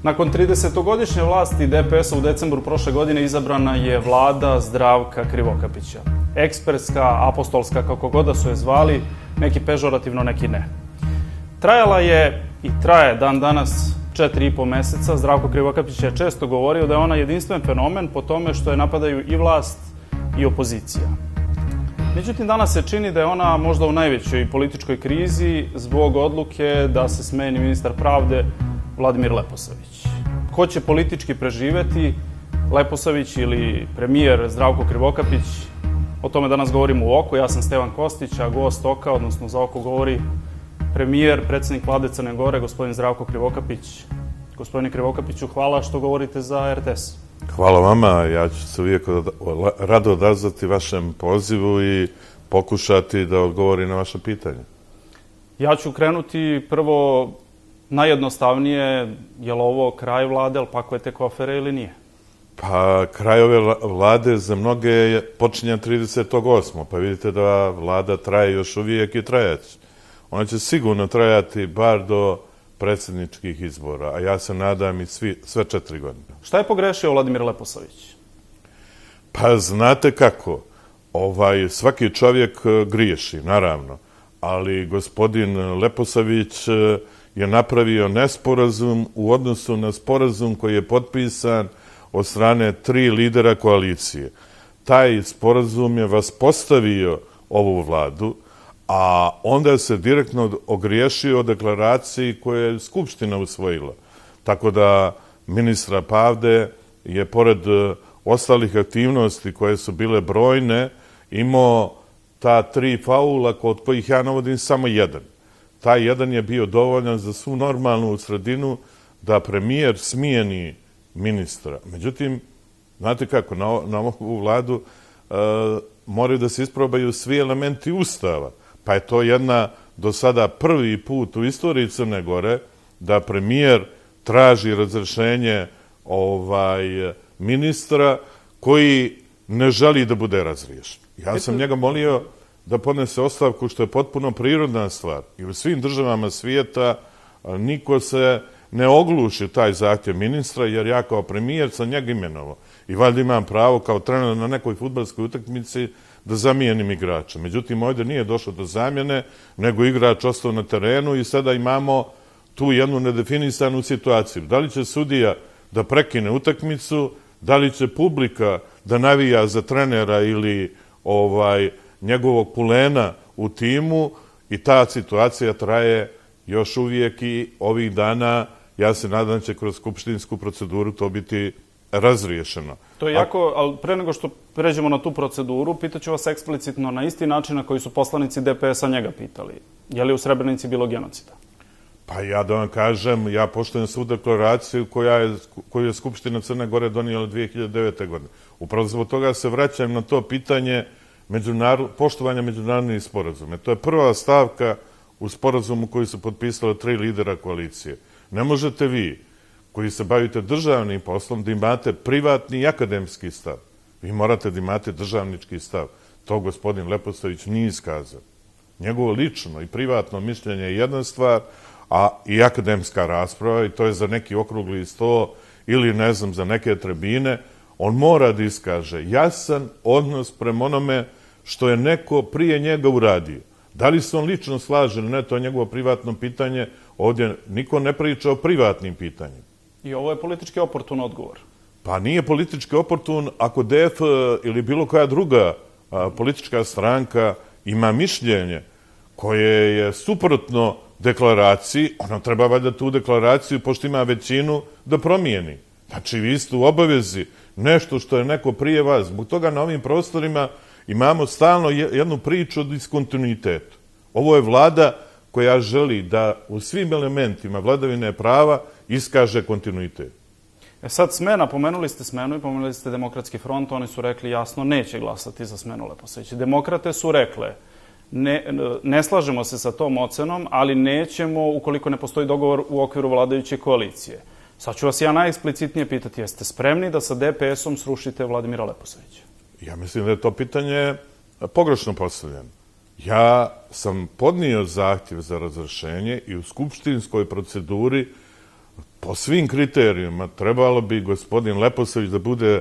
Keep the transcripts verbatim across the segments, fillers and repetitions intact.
Nakon tridesetogodišnje vlasti D P S-a u decembru prošle godine izabrana je vlada Zdravka Krivokapića. Ekspertska, apostolska, kako god da su je zvali, neki pežorativno, neki ne. Trajala je i traje dan danas četiri i po meseca. Zdravko Krivokapić je često govorio da je ona jedinstven fenomen po tome što je napadaju i vlast i opozicija. Međutim, danas se čini da je ona možda u najvećoj političkoj krizi zbog odluke da se smeni ministar pravde Vladimir Leposavić. Ko će politički preživeti, Leposavić ili premijer Zdravko Krivokapić? O tome danas govorimo u Oku. Ja sam Stevan Kostić, a gost Oka, odnosno za Oko, govori premijer, predsednik vlade Crne Gore, gospodin Zdravko Krivokapić. Gospodine Krivokapiću, hvala što govorite za R T S. Hvala vama. Ja ću se uvijek rado odazvati vašem pozivu i pokušati da odgovori na vaše pitanje. Ja ću krenuti prvo najjednostavnije, je li ovo kraj vlade, ali pakuje tek afere ili nije? Pa, kraj ove vlade za mnoge počinje tridesetog osmog Pa vidite da vlada traje još uvijek i trajaće. Ona će sigurno trajati bar do predsjedničkih izbora, a ja se nadam i svi, sve četiri godine. Šta je pogrešio Vladimir Leposavić? Pa znate kako, ovaj, svaki čovjek griješi, naravno, ali gospodin Leposavić je napravio nesporazum u odnosu na sporazum koji je potpisan od strane tri lidera koalicije. Taj sporazum je vaspostavio ovu vladu, a onda se direktno ogriješio o deklaraciji koju je Skupština usvojila. Tako da ministra Pavde je, pored ostalih aktivnosti koje su bile brojne, imao ta tri faula od kojih ja navodim samo jedan. Taj jedan je bio dovoljan za svu normalnu sredinu da premijer smijeni ministra. Međutim, znate kako, na, na ovu vladu e, moraju da se isprobaju svi elementi Ustava. Pa je to jedna do sada prvi put u istoriji Crne Gore da premijer traži razrešenje ovaj, ministra koji ne želi da bude razriješen. Ja sam njega molio da podnese ostavku, što je potpuno prirodna stvar. I u svim državama svijeta niko se ne ogluši taj zahtjev ministra, jer ja kao premijer sam njega imenovao. I valjda imam pravo kao trener na nekoj fudbalskoj utakmici da zamijenim igrača. Međutim, ovdje nije došlo do zamjene, nego igrač ostao na terenu i sada imamo tu jednu nedefinisanu situaciju. Da li će sudija da prekine utakmicu, da li će publika da navija za trenera ili ovaj njegovog pulena u timu, i ta situacija traje još uvijek i ovih dana. Ja se nadam da će kroz skupštinsku proceduru to biti razriješeno. To je jako, ali pre nego što pređemo na tu proceduru, pitaću vas eksplicitno na isti način na koji su poslanici D P S-a njega pitali. Je li u Srebrenici bilo genocida? Pa ja da vam kažem, ja poštujem svu deklaraciju koja je, koju je Skupština Crne Gore donijela dvije hiljade devete. godine. Upravo zbog toga se vraćam na to pitanje međunarod, poštovanja međunarodnih sporazuma. To je prva stavka u sporazumu koji su potpisali tri lidera koalicije. Ne možete vi, koji se bavite državnim poslom, da imate privatni i akademski stav. Vi morate da imate državnički stav. To gospodin Leposavić nije iskazao. Njegovo lično i privatno mišljenje je jedna stvar, a i akademska rasprava, i to je za neki okrugli sto ili, ne znam, za neke tribine, on mora da iskaže jasan odnos prema onome što je neko prije njega uradio. Da li se on lično slaže, ne, to je njegovo privatno pitanje. Ovdje niko ne priča o privatnim pitanjima. I ovo je politički oportun odgovor. Pa nije politički oportun ako D F ili bilo koja druga a, politička stranka ima mišljenje koje je suprotno deklaraciji, ona treba valjda tu deklaraciju, pošto ima većinu, da promijeni. Znači, vi ste u obavezi nešto što je neko prije vas. Zbog toga na ovim prostorima imamo stalno jednu priču o diskontinuitetu. Ovo je vlada koja želi da u svim elementima vladavine prava iskaže kontinuitet. E sad, smena, pomenuli ste smenu i pomenuli ste Demokratski front, oni su rekli jasno neće glasati za smenu Leposavića. Demokrate su rekle ne, ne slažemo se sa tom ocenom, ali nećemo ukoliko ne postoji dogovor u okviru vladajuće koalicije. Sad ću vas ja najeksplicitnije pitati, jeste spremni da sa D P S-om srušite Vladimira Leposavića? Ja mislim da je to pitanje pogrešno postavljeno. Ja sam podnio zahtjev za razrešenje i u skupštinskoj proceduri po svim kriterijima trebalo bi gospodin Leposavić da bude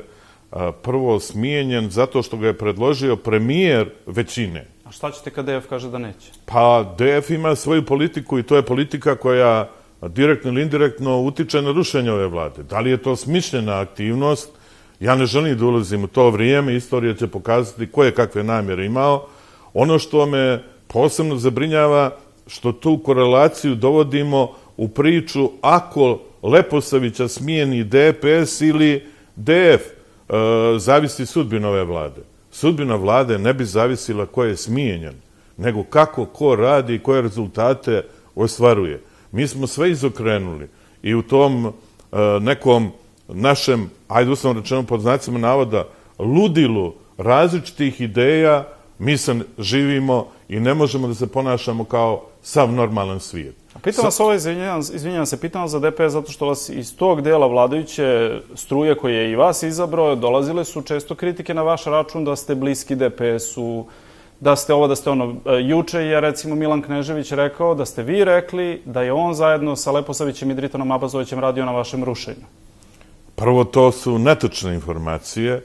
prvo smijenjen zato što ga je predložio premijer većine. A šta ćete kad D F kaže da neće? Pa D F ima svoju politiku i to je politika koja direktno ili indirektno utiče na rušenje ove vlade. Da li je to smišljena aktivnost? Ja ne želim da ulazim u to vrijeme, istorija će pokazati ko je kakve namjere imao. Ono što me posebno zabrinjava, što tu korelaciju dovodimo u priču ako Leposavića smijeni D P S ili D F, e, zavisi sudbina ove vlade. Sudbina vlade ne bi zavisila ko je smijenjen, nego kako ko radi i koje rezultate ostvaruje. Mi smo sve izokrenuli i u tom e, nekom našem, ajde uslovno rečeno pod znacima navoda, ludilu različitih ideja, mi se živimo i ne možemo da se ponašamo kao sav normalan svijet. A pitam vas ovo, izvinjam, izvinjam se, pitam vas za D P S zato što vas iz tog dela vladajuće struje koje je i vas izabrao, dolazile su često kritike na vaš račun da ste bliski D P S-u, da ste ovo, da ste ono. Juče je recimo Milan Knežević rekao da ste vi rekli da je on zajedno sa Leposavićem i Dritanom Abazovićem radio na vašem rušenju. Prvo, to su netačne informacije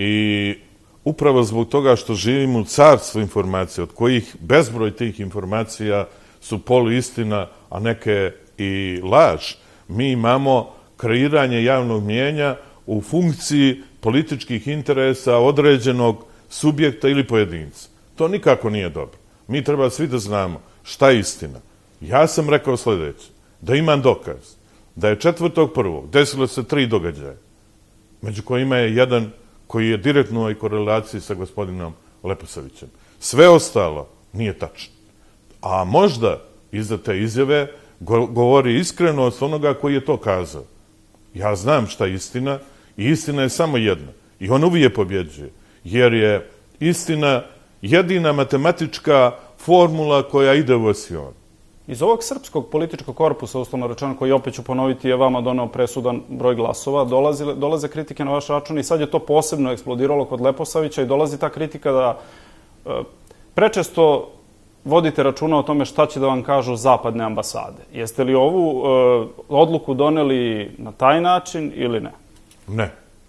i upravo zbog toga što živimo u carstvu informacija, od kojih bezbroj tih informacija su poluistina, a neke i laž, mi imamo kreiranje javnog mnijenja u funkciji političkih interesa određenog subjekta ili pojedinca. To nikako nije dobro. Mi treba svi da znamo šta je istina. Ja sam rekao sljedeće, da imam dokaz da je četvrtog prvog desilo se tri događaja, među kojima je jedan koji je direktno u ovoj korelaciji sa gospodinom Leposavićem. Sve ostalo nije tačno. A možda iza te izjave govori iskrenost onoga koji je to kazao. Ja znam šta je istina i istina je samo jedna. I on uvijek pobjeđuje. Jer je istina jedina matematička formula koja ide u osion. Iz ovog srpskog političkog korpusa, uslovno rečeno, koji opet ću ponoviti je vama doneo presudan broj glasova, dolaze, dolaze kritike na vaš račun i sad je to posebno eksplodiralo kod Leposavića i dolazi ta kritika da e, prečesto vodite računa o tome šta će da vam kažu zapadne ambasade. Jeste li ovu e, odluku doneli na taj način ili ne? Ne.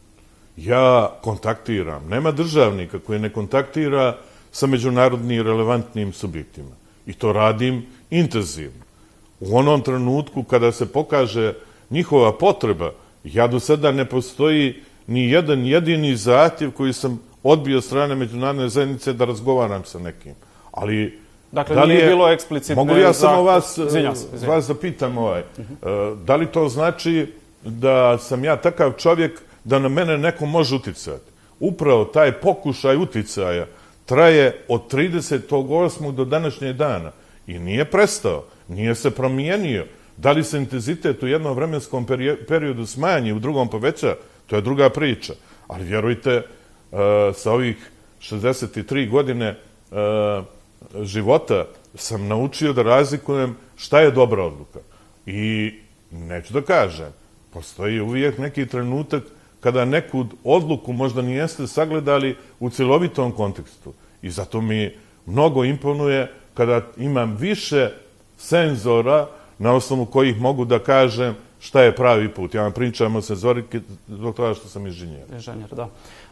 Ja kontaktiram. Nema državnika koji ne kontaktira sa međunarodnim relevantnim subjektima. I to radim intenzivno. U onom trenutku kada se pokaže njihova potreba, ja do sada ne postoji ni jedan jedini zahtjev koji sam odbio strane međunarodne zajednice da razgovaram sa nekim. Ali dakle, da nije je, bilo eksplicitne... Mogu li ja samo vas, izvinjam se, izvinjam. vas zapitam ovaj, uh-huh. da li to znači da sam ja takav čovjek da na mene neko može uticati? Upravo taj pokušaj uticaja traje od tridesetog osmog do današnjeg dana i nije prestao, nije se promijenio. Da li se intenzitet u jednom vremenskom periodu smanji, u drugom poveća, to je druga priča. Ali vjerujte, uh, sa ovih šezdeset tri godine uh, života sam naučio da razlikujem šta je dobra odluka. I neću da kažem, postoji uvijek neki trenutak kada neku odluku možda nijeste sagledali u cjelovitom kontekstu. I zato mi mnogo imponuje kada imam više senzora na osnovu kojih mogu da kažem šta je pravi put. Ja vam pričam o senzoriki zbog toga što sam inženjer. Inženjer, da.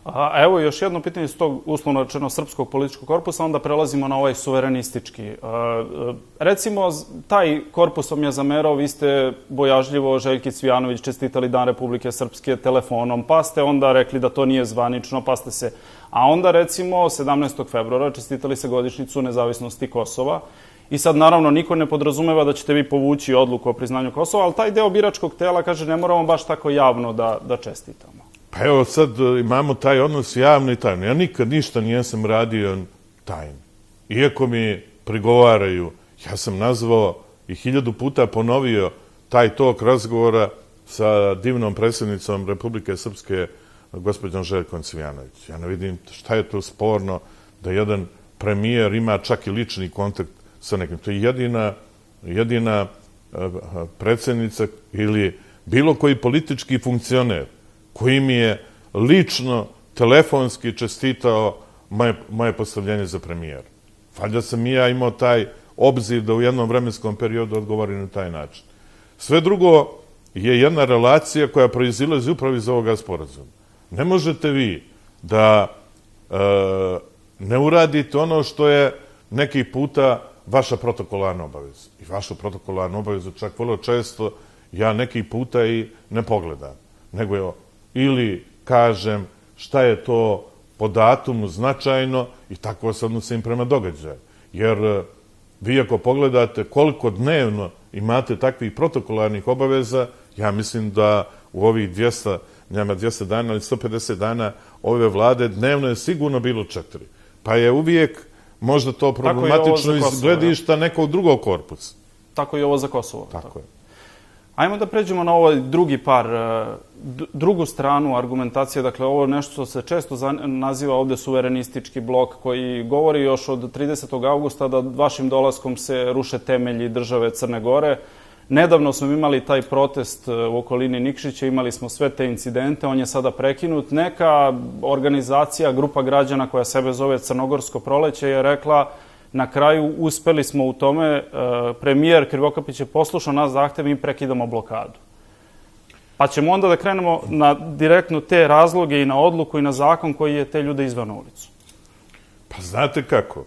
A evo još jedno pitanje iz tog uslovno rečeno srpskog političkog korpusa, onda prelazimo na ovaj suverenistički. A, recimo, taj korpus vam je zamerao, vi ste bojažljivo Željki Cvijanović čestitali Dan Republike Srpske telefonom, pa ste onda rekli da to nije zvanično, pa ste se... A onda recimo sedamnaestog februara čestitali se godišnjicu nezavisnosti Kosova. I sad, naravno, niko ne podrazumeva da ćete vi povući odluku o priznanju Kosova, ali taj deo biračkog tela kaže ne moramo baš tako javno da, da čestitamo. Pa evo sad imamo taj odnos javno i tajno. Ja nikad ništa nijesam radio tajno. Iako mi prigovaraju, ja sam nazvao i hiljadu puta ponovio taj tok razgovora sa divnom predsjednicom Republike Srpske, gospođom Željkom Cvijanović. Ja ne vidim šta je to sporno da jedan premijer ima čak i lični kontakt sa nekim. To je jedina, jedina predsjednica ili bilo koji politički funkcioner koji mi je lično telefonski čestitao moje, moje postavljenje za premijer. Valjda sam i ja imao taj obzir da u jednom vremenskom periodu odgovori na taj način. Sve drugo je jedna relacija koja proizilazi upravo iz ovoga sporazuma. Ne možete vi da e, ne uradite ono što je neki puta vaša protokolarna obaveza. I vašu protokolarnu obavezu čak vrlo često ja neki puta i ne pogledam. Nego je, ili kažem šta je to po datumu značajno i tako se odnosim prema događaju. Jer vi ako pogledate koliko dnevno imate takvih protokolarnih obaveza, ja mislim da u ovih dvjesto, nema dvjesto dana ili sto pedeset dana ove vlade dnevno je sigurno bilo četiri. Pa je uvijek možda to problematično iz gledišta nekog drugog korpusa. Tako i ovo za Kosovo. Tako je. Ajmo da pređemo na ovaj drugi par, drugu stranu argumentacije. Dakle, ovo nešto što se često naziva ovdje suverenistički blok, koji govori još od tridesetog avgusta da vašim dolaskom se ruše temelji države Crne Gore. Nedavno smo imali taj protest u okolini Nikšića, imali smo sve te incidente, on je sada prekinut. Neka organizacija, grupa građana koja sebe zove Crnogorsko proleće je rekla na kraju uspeli smo u tome, premijer Krivokapić je poslušao naš zahtev i mi prekidamo blokadu. Pa ćemo onda da krenemo na direktno te razloge i na odluku i na zakon koji je te ljude izveo na ulicu. Pa znate kako,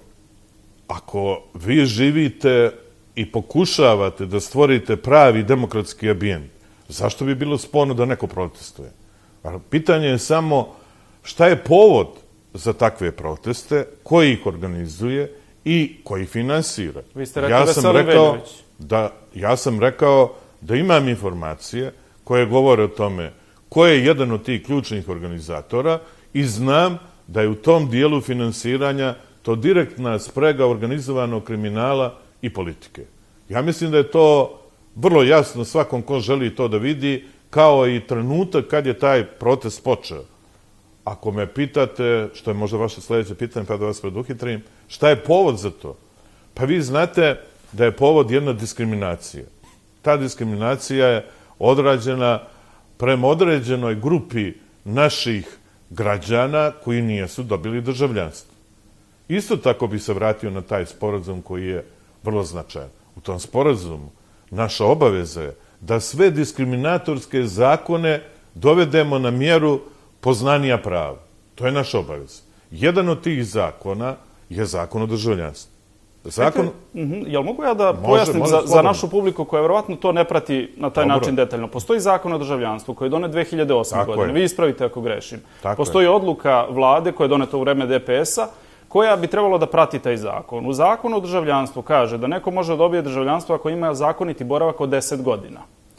ako vi živite i pokušavate da stvorite pravi demokratski ambijent, zašto bi bilo sporno da neko protestuje? Pitanje je samo šta je povod za takve proteste, koji ih organizuje i koji finansira. Vi ste rekli Veselin Veljović. Da, ja sam rekao da imam informacije koje govore o tome ko je jedan od tih ključnih organizatora i znam da je u tom dijelu finansiranja to direktna sprega organizovanog kriminala i politike. Ja mislim da je to vrlo jasno svakom ko želi to da vidi, kao i trenutak kad je taj protest počeo. Ako me pitate, što je možda vaše sljedeće pitanje, pa da vas preduhitrim, šta je povod za to? Pa vi znate da je povod jedna diskriminacija. Ta diskriminacija je odrađena prema određenoj grupi naših građana koji nijesu dobili državljanstvo. Isto tako bi se vratio na taj sporazum koji je vrlo značajan. U tom sporazumu naša obaveza je da sve diskriminatorske zakone dovedemo na mjeru poznanija prava. To je naša obaveza. Jedan od tih zakona je zakon o državljanstvu. Zakon... Jel mogu ja da pojasnim za našu publiku koja vjerovatno to ne prati na taj način detaljno? Postoji zakon o državljanstvu koji je donet dve hiljade osme godine. Vi ispravite ako grešim. Postoji odluka vlade koja je doneta u vreme D P S-a koja bi trebalo da prati taj zakon. U zakonu o državljanstvu kaže da neko može dobije državljanstvo ako ima zakoniti boravak od deset godina.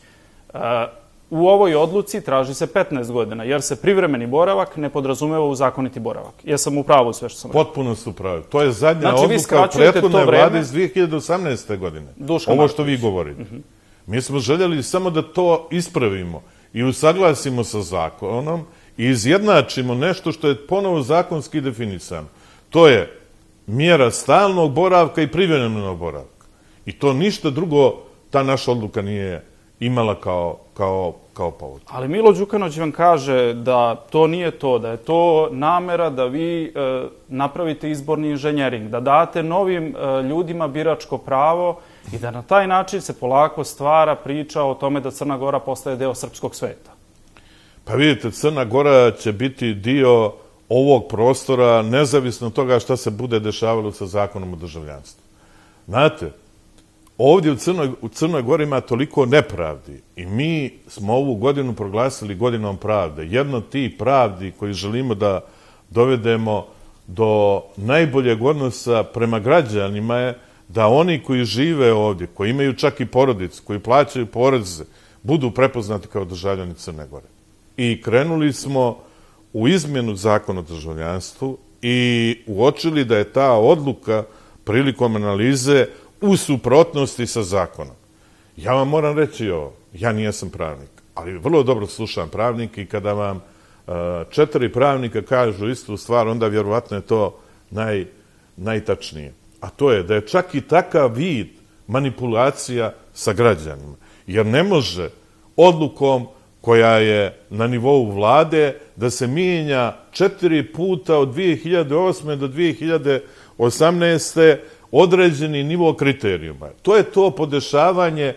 U ovoj odluci traži se petnaest godina, jer se privremeni boravak ne podrazumeva u zakoniti boravak. Jesam u pravu sve što sam rekao? Potpuno su pravi. To je zadnja odluka prethodne vlade iz dve hiljade osamnaeste. godine. Ovo što vi govorite. Mi smo željeli samo da to ispravimo i usaglasimo sa zakonom i izjednačimo nešto što je ponovo zakonski definisano. To je mjera stalnog boravka i privremenog boravka. I to ništa drugo ta naša odluka nije imala kao, kao, kao povod. Ali Milo Đukanović vam kaže da to nije to, da je to namera da vi e, napravite izborni inženjering, da date novim e, ljudima biračko pravo i da na taj način se polako stvara priča o tome da Crna Gora postaje deo srpskog sveta. Pa vidite, Crna Gora će biti dio ovog prostora nezavisno od toga šta se bude dešavalo sa zakonom o državljanstvu. Znate, ovdje u Crnoj, u Crnoj Gori ima toliko nepravdi i mi smo ovu godinu proglasili godinom pravde. Jedno od tih pravdi koji želimo da dovedemo do najboljeg odnosa prema građanima je da oni koji žive ovdje, koji imaju čak i porodicu, koji plaćaju poreze, budu prepoznati kao državljani Crne Gore. I krenuli smo u izmjenu zakona o državljanstvu i uočili da je ta odluka prilikom analize u suprotnosti sa zakonom. Ja vam moram reći ovo, ja nijesam pravnik, ali vrlo dobro slušam pravnik i kada vam uh, četiri pravnika kažu istu stvar, onda vjerovatno je to naj, najtačnije. A to je da je čak i takav vid manipulacija sa građanima. Jer ne može odlukom koja je na nivou vlade da se mijenja četiri puta od dve hiljade osme do dve hiljade osamnaeste. određeni nivo kriterijuma. To je to podešavanje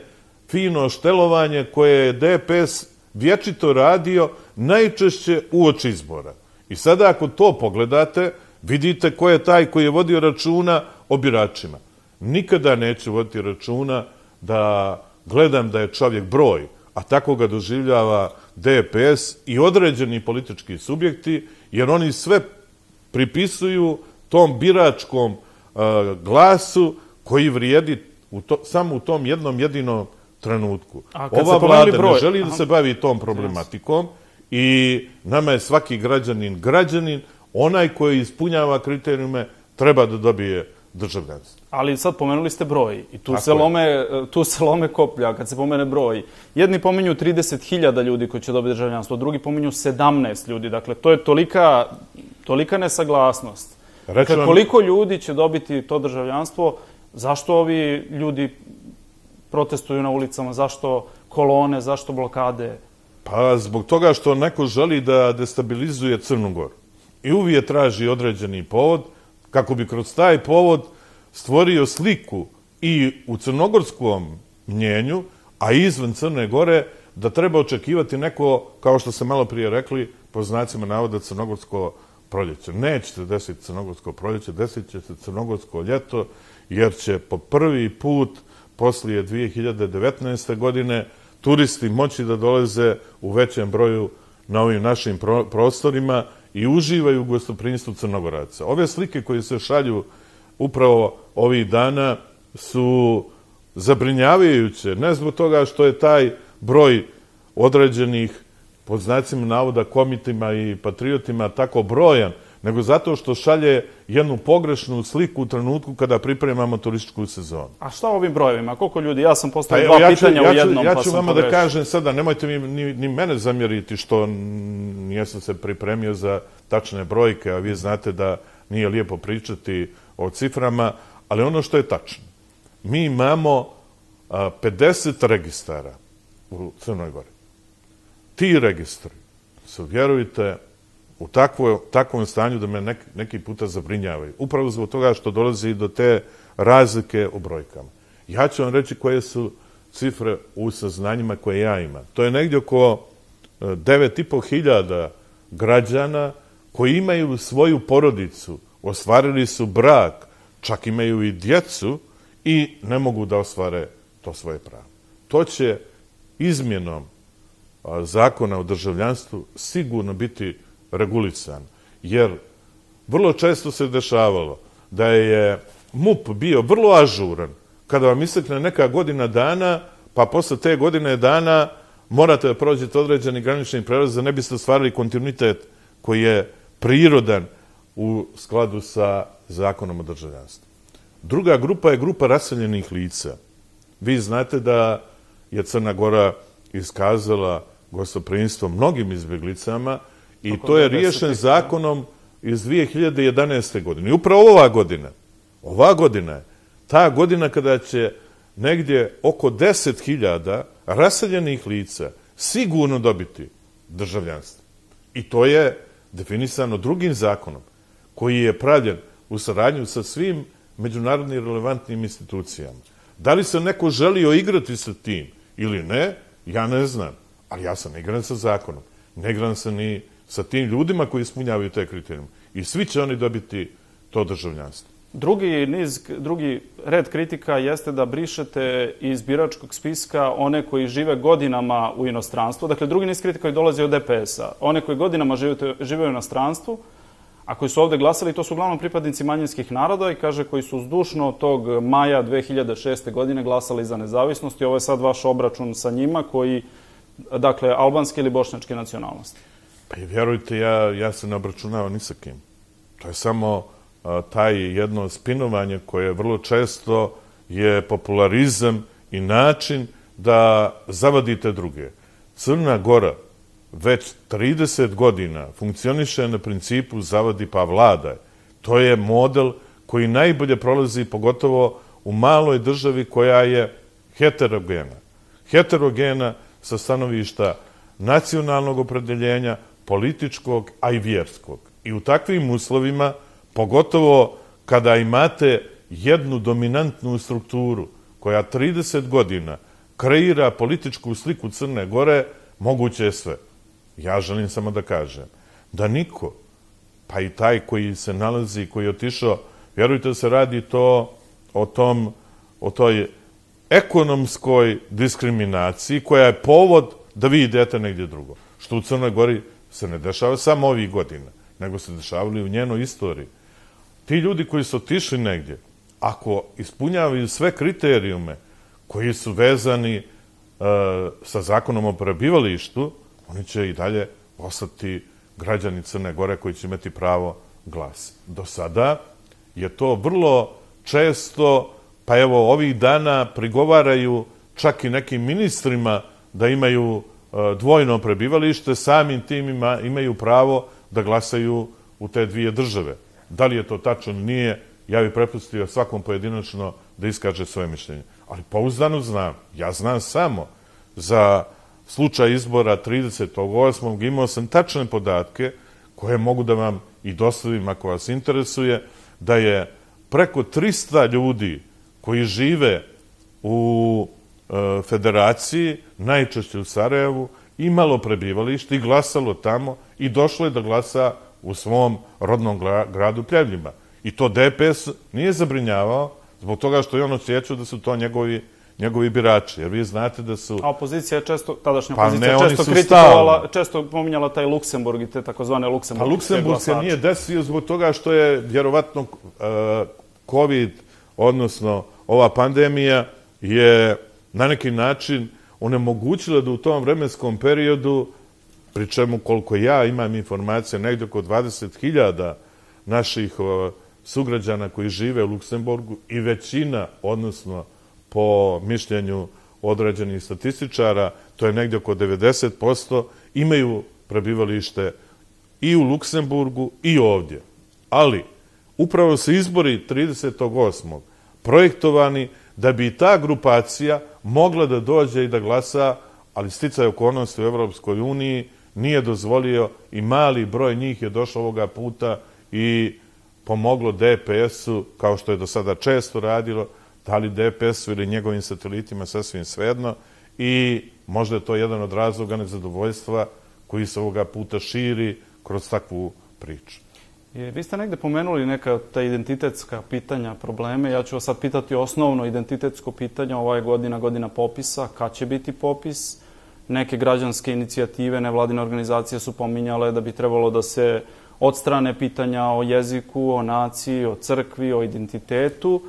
fino štelovanje koje je D P S vječito radio najčešće uoči izbora. I sada ako to pogledate, vidite ko je taj koji je vodio računa o biračima. Nikada neću voditi računa da gledam da je čovjek broj, a tako ga doživljava D P S i određeni politički subjekti, jer oni sve pripisuju tom biračkom uh, glasu koji vrijedi u to, samo u tom jednom jedinom trenutku. Ova vlada broj... ne želi da se bavi tom problematikom i nama je svaki građanin građanin, onaj koji ispunjava kriterijume treba da dobije državljanstvo. Ali sad pomenuli ste broj i tu se, lome, tu se lome koplja kad se pomene broj. Jedni pominju trideset hiljada ljudi koji će dobiti državljanstvo, drugi pominju sedamnaest ljudi. Dakle, to je tolika, tolika nesaglasnost. Dakle, vam... koliko ljudi će dobiti to državljanstvo, zašto ovi ljudi protestuju na ulicama, zašto kolone, zašto blokade? Pa zbog toga što neko želi da destabilizuje Crnu Goru. I uvijek traži određeni povod, kako bi kroz taj povod stvorio sliku i u crnogorskom mnjenju, a izvan Crne Gore, da treba očekivati neko, kao što ste malo prije rekli, po znacima navoda crnogorsko proljeće. Neće se desiti crnogorsko proljeće, desit će se crnogorsko ljeto, jer će po prvi put poslije dvije hiljade devetnaeste. godine turisti moći da dolaze u većem broju na ovim našim pro prostorima i uživaju u gostoprimstvu Crnogoraca. Ove slike koje se šalju upravo ovih dana su zabrinjavajuće, ne zbog toga što je taj broj određenih, pod znacima navoda, komitima i patriotima tako brojan, nego zato što šalje jednu pogrešnu sliku u trenutku kada pripremamo turističku sezonu. A šta ovim brojevima? Koliko ljudi? Ja sam postavio dva ja ću, pitanja ja ću, u jednom, ja pa ću sam vama pogrešio. Da kažem sada, nemojte mi ni, ni mene zamjeriti što nisam se pripremio za tačne brojke, a vi znate da nije lijepo pričati o ciframa, ali ono što je tačno. Mi imamo a, pedeset registara u Crnoj Gori. Ti registri su, vjerujte, u takvo, takvom stanju da me nek, neki puta zabrinjavaju. Upravo zbog toga što dolazi do te razlike u brojkama. Ja ću vam reći koje su cifre u saznanjima koje ja imam. To je negdje oko devet i po hiljada građana koji imaju svoju porodicu, ostvarili su brak, čak imaju i djecu i ne mogu da ostvare to svoje pravo. To će izmjenom zakona o državljanstvu sigurno biti regulisan, jer vrlo često se dešavalo da je M U P bio vrlo ažuran kada vam istekne neka godina dana, pa posle te godine dana morate da prođete određeni granični prelaz da ne biste ostvarili kontinuitet koji je prirodan u skladu sa zakonom o državljanstvu. Druga grupa je grupa raseljenih lica. Vi znate da je Crna Gora iskazala gostoprimstvo mnogim izbjeglicama i to je riješen zakonom iz dvije hiljade jedanaeste. godine. I upravo ova godina, ova godina je ta godina kada će negdje oko deset hiljada raseljenih lica sigurno dobiti državljanstvo. I to je definisano drugim zakonom koji je pravljen u saradnju sa svim međunarodnim relevantnim institucijama. Da li se neko želio igrati sa tim ili ne, ja ne znam. Ali ja sam igran sa zakonom. Ne igram se ni sa tim ljudima koji ispunjavaju te kriterijume. I svi će oni dobiti to državljanstvo. Drugi niz, drugi red kritika jeste da brišete iz biračkog spiska one koji žive godinama u inostranstvu. Dakle, drugi niz kritika koji dolazi od D P S-a. One koji godinama žive, žive u inostranstvu, a koji su ovdje glasali, to su uglavnom pripadnici manjinskih naroda i kaže koji su zdušno tog maja dve hiljade šeste. godine glasali za nezavisnost i ovo je sad vaš obračun sa njima koji, dakle, albanske ili bošnjačke nacionalnosti. Pa i vjerujte, ja, ja se ne obračunao ni sa kim. To je samo a, taj jedno spinovanje koje vrlo često je popularizam i način da zavadite druge. Crna Gora već trideset godina funkcioniše na principu zavadi pa vladaj. To je model koji najbolje prolazi pogotovo u maloj državi koja je heterogena. Heterogena sa stanovišta nacionalnog opredeljenja, političkog, a i vjerskog. I u takvim uslovima, pogotovo kada imate jednu dominantnu strukturu koja trideset godina kreira političku sliku Crne Gore, moguće je sve. Ja želim samo da kažem da niko, pa i taj koji se nalazi, koji je otišao, vjerujte da se radi to o tom, o toj ekonomskoj diskriminaciji koja je povod da vi idete negdje drugo. Što u Crnoj Gori se ne dešava samo ovih godina, nego se dešavali u njenoj istoriji. Ti ljudi koji su otišli negdje, ako ispunjavaju sve kriterijume koji su vezani e, sa zakonom o prebivalištu, oni će i dalje ostati građani Crne Gore koji će imati pravo glasa. Do sada je to vrlo često, pa evo ovih dana prigovaraju čak i nekim ministrima da imaju e, dvojno prebivalište, samim tim ima, imaju pravo da glasaju u te dvije države. Da li je to tačno ili nije, ja bih prepustio svakom pojedinačno da iskaže svoje mišljenje. Ali pouzdano znam, ja znam samo za slučaj izbora tridesetog osmog imao sam tačne podatke koje mogu da vam i dostavim ako vas interesuje, da je preko trista ljudi koji žive u e, federaciji, najčešće u Sarajevu, imalo prebivalište i glasalo tamo i došlo je da glasa u svom rodnom gradu Pljevljima. I to D P S nije zabrinjavao zbog toga što je on osjećao da su to njegovi, njegovi birači. Jer vi znate da su... A opozicija je često, tadašnja pa opozicija ne, često kritikovala, često pominjala taj Luksemburg i te takozvane Luksemburgske glasače. Pa Luksemburg se nije desio zbog toga što je vjerovatno uh, COVID, odnosno ova pandemija, je na neki način onemogućila da u tom vremenskom periodu, pri čemu koliko ja imam informacije, negdje oko dvadeset hiljada naših uh, sugrađana koji žive u Luksemburgu i većina, odnosno po mišljenju određenih statističara, to je negdje oko devedeset posto, imaju prebivalište i u Luksemburgu i ovdje. Ali, upravo su izbori tridesetog osmog projektovani da bi ta grupacija mogla da dođe i da glasa, ali sticaj okolnosti u Evropskoj uniji nije dozvolio i mali broj njih je došao ovoga puta i pomoglo D P S-u, kao što je do sada često radilo, da li D P S-u ili njegovim satelitima, sasvim svejedno, i možda je to jedan od razloga nezadovoljstva koji se ovoga puta širi kroz takvu priču. I vi ste negde pomenuli neka ta identitetska pitanja, probleme. Ja ću vas sad pitati osnovno identitetsko pitanje. Ova je godina, godina popisa. Kad će biti popis? Neke građanske inicijative, nevladine organizacije su pominjale da bi trebalo da se odstrane pitanja o jeziku, o naciji, o crkvi, o identitetu.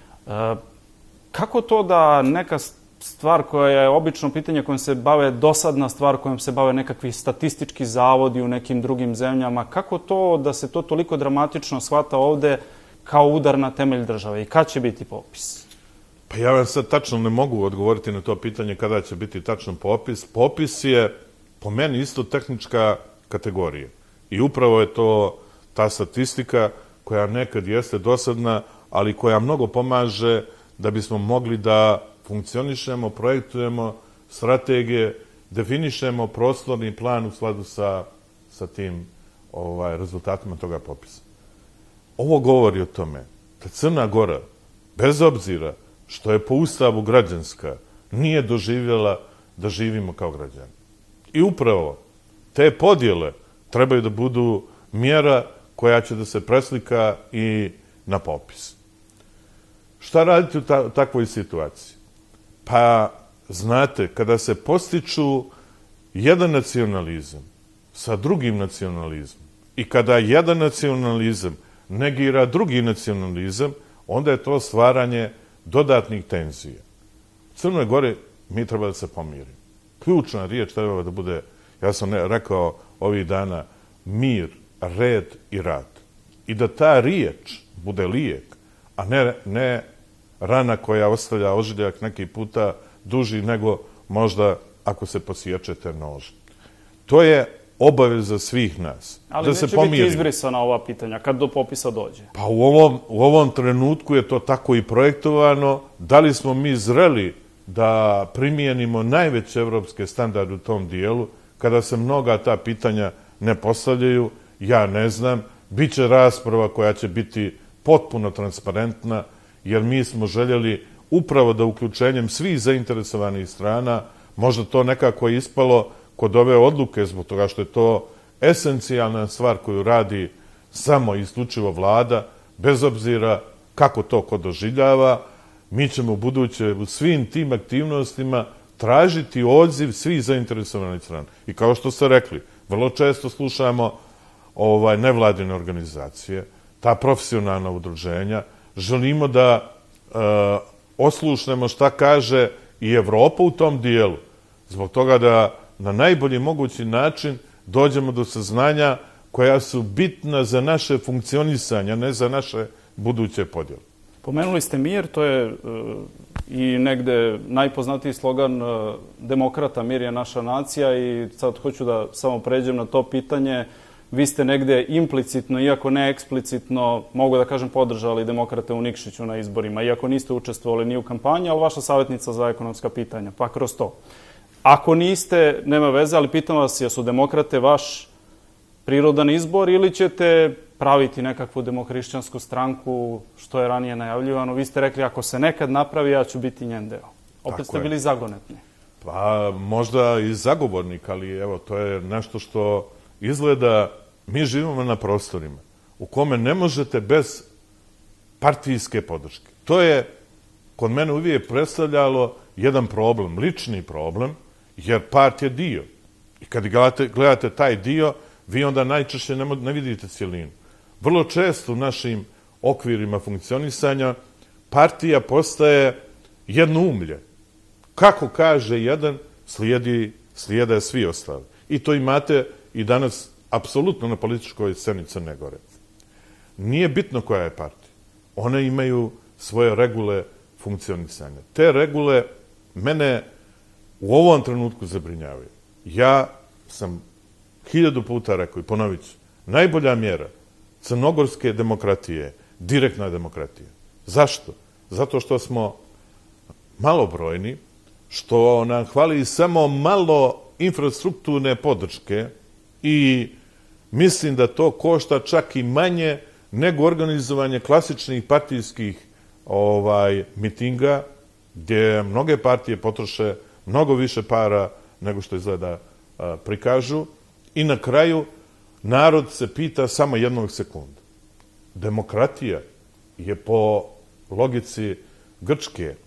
E, kako to da neka stvar koja je obično pitanje kojom se bave, dosadna stvar kojom se bave nekakvi statistički zavodi u nekim drugim zemljama, kako to da se to toliko dramatično shvata ovde kao udar na temelj države i kad će biti popis? Pa ja vam sad tačno ne mogu odgovoriti na to pitanje kada će biti tačno popis. Popis je po meni isto tehnička kategorija. I upravo je to ta statistika koja nekad jeste dosadna, ali koja mnogo pomaže da bismo mogli da funkcionišemo, projektujemo strategije, definišemo prostorni plan u skladu sa, sa tim ovaj, rezultatima toga popisa. Ovo govori o tome da Crna Gora, bez obzira što je po Ustavu građanska, nije doživjela da živimo kao građani. I upravo te podjele trebaju da budu mjera koja će da se preslika i na popis. Šta raditi u ta, takvoj situaciji? Pa, znate, kada se postiču jedan nacionalizam sa drugim nacionalizmom i kada jedan nacionalizam negira drugi nacionalizam, onda je to stvaranje dodatnih tenzija. U Crnoj Gori mi treba da se pomirimo. Ključna riječ treba da bude, ja sam rekao ovih dana, mir, red i rad. I da ta riječ bude lijek, a ne, ne rana koja ostavlja ožiljak neki puta duži nego možda ako se posjećete nož. To je obaveza svih nas. Ali da se neće pomirimo. Biti izbrisana ova pitanja kad do popisa dođe? Pa u ovom, u ovom trenutku je to tako i projektovano. Da li smo mi zreli da primijenimo najveće evropske standarde u tom dijelu, kada se mnoga ta pitanja ne postavljaju, ja ne znam. Biće rasprava koja će biti potpuno transparentna, jer mi smo željeli upravo da uključenjem svih zainteresovanih strana, možda to nekako je ispalo kod ove odluke, zbog toga što je to esencijalna stvar koju radi samo i isključivo vlada, bez obzira kako to ko doživljava, mi ćemo u buduće u svim tim aktivnostima tražiti odziv svih zainteresovanih strana. I kao što ste rekli, vrlo često slušamo ovaj, nevladine organizacije, ta profesionalna udruženja, želimo da e, oslušnemo šta kaže i Evropa u tom dijelu, zbog toga da na najbolji mogući način dođemo do saznanja koja su bitna za naše funkcionisanje, ne za naše buduće podjele. Pomenuli ste mir, to je e, i negde najpoznatiji slogan e, demokrata, mir je naša nacija, i sad hoću da samo pređem na to pitanje. Vi ste negde implicitno, iako ne eksplicitno, mogu da kažem, podržali demokrate u Nikšiću na izborima, iako niste učestvovali ni u kampanji, ali vaša savjetnica za ekonomska pitanja, pa kroz to. Ako niste, nema veze, ali pitam vas, jesu demokrate vaš prirodan izbor ili ćete praviti nekakvu demohrišćansku stranku, što je ranije najavljivano? Vi ste rekli, ako se nekad napravi, ja ću biti njen deo. Opet ste bili zagonetni. Pa možda i zagovornik, ali evo, to je nešto što izgleda, mi živimo na prostorima u kome ne možete bez partijske podrške. To je kod mene uvijek predstavljalo jedan problem, lični problem, jer part je dio. I kad gledate, gledate taj dio, vi onda najčešće ne, ne vidite cijelinu. Vrlo često u našim okvirima funkcionisanja partija postaje jednoumlje. Kako kaže jedan, slijedi, slijede svi ostali. I to imate i danas apsolutno na političkoj sceni Crne Gore. Nije bitno koja je partija. One imaju svoje regule funkcionisanja. Te regule mene u ovom trenutku zabrinjavaju. Ja sam hiljadu puta rekao i ponovit ću, najbolja mjera crnogorske demokratije, direktna demokratija. Zašto? Zato što smo malobrojni, što nam hvali samo malo infrastrukturne podrške i mislim da to košta čak i manje nego organizovanje klasičnih partijskih ovaj, mitinga, gdje mnoge partije potroše mnogo više para nego što izgleda a, prikažu. I na kraju narod se pita samo jednog sekunda. Demokratija je po logici Grčke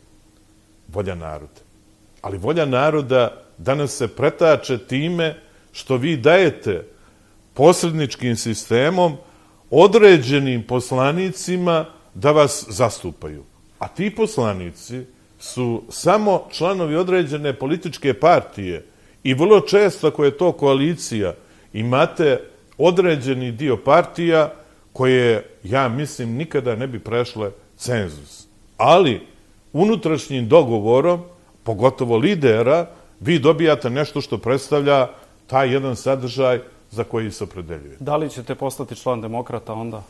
volja naroda. Ali volja naroda danas se pretače time što vi dajete posredničkim sistemom određenim poslanicima da vas zastupaju. A ti poslanici su samo članovi određene političke partije i vrlo često, ako je to koalicija, imate određeni dio partija koje, ja mislim, nikada ne bi prešle cenzus. Ali unutrašnjim dogovorom, pogotovo lidera, vi dobijate nešto što predstavlja taj jedan sadržaj za koji se opredeljuje. Da li ćete postati član demokrata onda?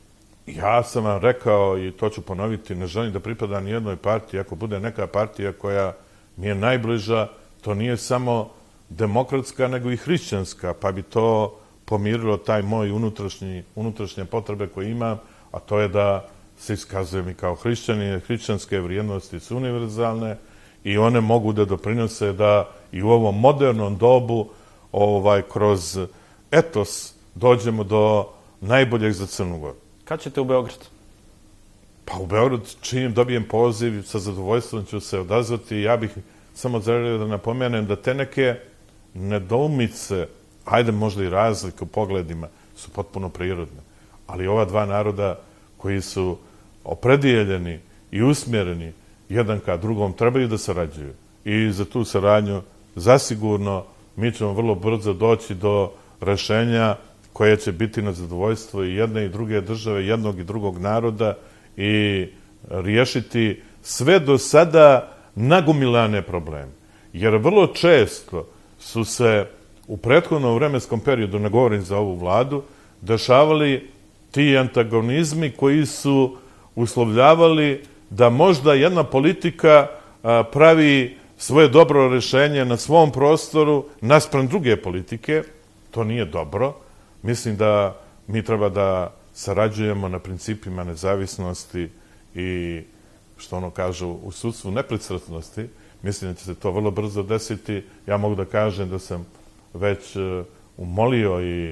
Ja sam vam rekao, i to ću ponoviti, ne želim da pripadam ni jednoj partiji. Ako bude neka partija koja mi je najbliža, to nije samo demokratska, nego i hrišćanska, pa bi to pomirilo taj moj unutrašnji, unutrašnje potrebe koje imam, a to je da se iskazujem i kao hrišćani. Hrišćanske vrijednosti su univerzalne i one mogu da doprinose da i u ovom modernom dobu ovaj, kroz etos dođemo do najboljeg za Crnu Goru. Kad ćete u Beograd? Pa u Beograd, čim dobijem poziv, sa zadovoljstvom ću se odazvati. Ja bih samo želio da napomenem da te neke nedoumice, ajde možda i razlike u pogledima, su potpuno prirodne. Ali ova dva naroda koji su opredijeljeni i usmjereni jedan ka drugom trebaju da sarađuju. I za tu saradnju zasigurno mi ćemo vrlo brzo doći do rešenja koje će biti na zadovoljstvo i jedne i druge države, jednog i drugog naroda i riješiti sve do sada nagomilane probleme. Jer vrlo često su se u prethodnom vremenskom periodu, ne govorim za ovu vladu, dešavali ti antagonizmi koji su uslovljavali da možda jedna politika a, pravi svoje dobro rešenje na svom prostoru naspram druge politike. To nije dobro. Mislim da mi treba da sarađujemo na principima nezavisnosti i što ono kažu u sudstvu nepristrasnosti, mislim da će se to vrlo brzo desiti. Ja mogu da kažem da sam već umolio i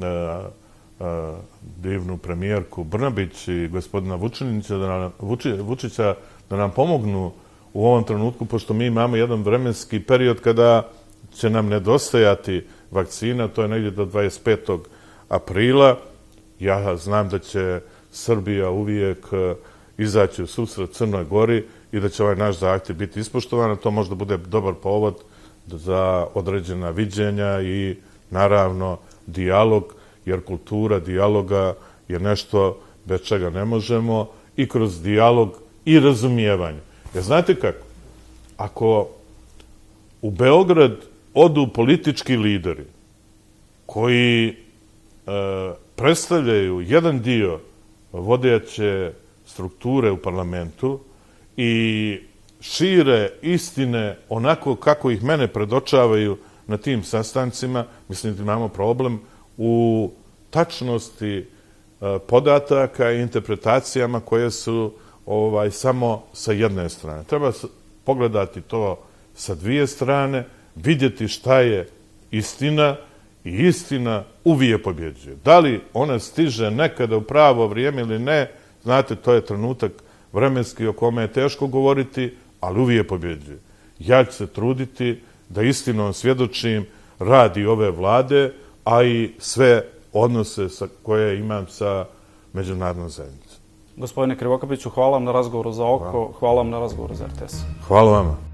divnu premijerku Brnabić i gospodina Vučinića da nam, Vučića da nam pomognu u ovom trenutku, pošto mi imamo jedan vremenski period kada će nam nedostajati vakcina, to je negdje do dvadeset petog aprila. Ja znam da će Srbija uvijek izaći u susret Crnoj Gori i da će ovaj naš zahtjev biti ispoštovan. To možda bude dobar povod za određena viđenja i naravno dijalog, jer kultura dijaloga je nešto bez čega ne možemo, i kroz dijalog i razumijevanje. Jer znate kako? Ako u Beograd odu politički lideri koji e, predstavljaju jedan dio vodeće strukture u parlamentu i šire istine onako kako ih mene predočavaju na tim sastancima, mislim da imamo problem u tačnosti e, podataka i interpretacijama koje su ovaj, samo sa jedne strane. Treba pogledati to sa dvije strane, vidjeti šta je istina, i istina uvijek pobjeđuje. Da li ona stiže nekada u pravo vrijeme ili ne, znate, to je trenutak vremenski o kome je teško govoriti, ali uvijek pobjeđuje. Ja ću se truditi da istinom svjedočim radi ove vlade, a i sve odnose sa, koje imam sa međunarodnom zajednicom. Gospodine Krivokapiću, hvala vam na razgovoru za Oko, hvala vam na razgovoru za R T S. Hvala vama.